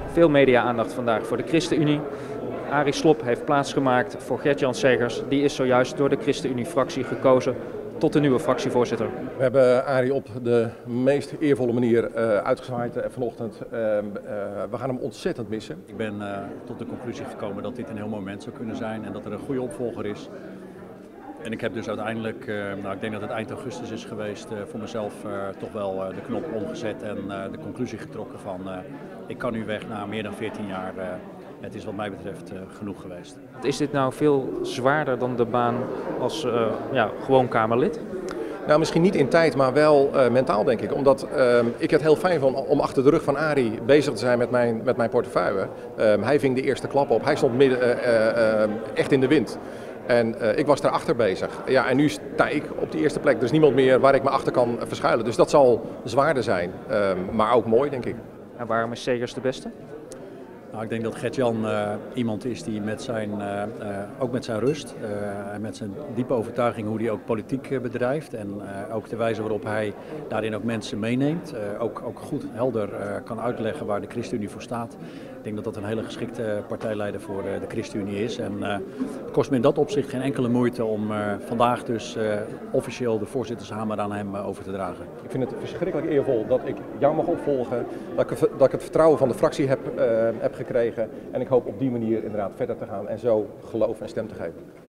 Veel media-aandacht vandaag voor de ChristenUnie. Arie Slob heeft plaatsgemaakt voor Gert-Jan Segers. Die is zojuist door de ChristenUnie-fractie gekozen tot de nieuwe fractievoorzitter. We hebben Arie op de meest eervolle manier uitgezwaaid vanochtend. We gaan hem ontzettend missen. Ik ben tot de conclusie gekomen dat dit een heel mooi moment zou kunnen zijn en dat er een goede opvolger is. En ik heb dus uiteindelijk, ik denk dat het eind augustus is geweest, voor mezelf toch wel de knop omgezet en de conclusie getrokken van ik kan nu weg na meer dan 14 jaar. Het is wat mij betreft genoeg geweest. Is dit nou veel zwaarder dan de baan als gewoon Kamerlid? Nou, misschien niet in tijd, maar wel mentaal denk ik. Omdat ik het heel fijn vond om achter de rug van Arie bezig te zijn met mijn portefeuille. Hij ving de eerste klap op. Hij stond midden echt in de wind. En ik was daarachter bezig. Ja, en nu sta ik op de eerste plek. Er is niemand meer waar ik me achter kan verschuilen. Dus dat zal zwaarder zijn. Maar ook mooi, denk ik. En waarom is Segers de beste? Nou, ik denk dat Gert-Jan iemand is die ook met zijn rust en met zijn diepe overtuiging hoe hij ook politiek bedrijft en ook de wijze waarop hij daarin ook mensen meeneemt, ook goed helder kan uitleggen waar de ChristenUnie voor staat. Ik denk dat dat een hele geschikte partijleider voor de ChristenUnie is en het kost me in dat opzicht geen enkele moeite om vandaag dus officieel de voorzittershamer aan hem over te dragen. Ik vind het verschrikkelijk eervol dat ik jou mag opvolgen, dat ik het vertrouwen van de fractie heb gekregen en ik hoop op die manier inderdaad verder te gaan en zo geloof en stem te geven.